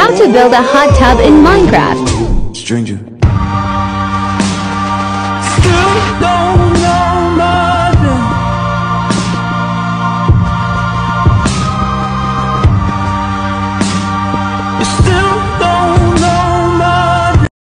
How to build a hot tub in Minecraft. Stranger.